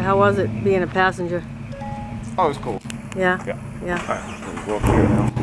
How was it being a passenger? Oh, it was cool. Yeah? Yeah. Yeah. All right, we'll go up here now.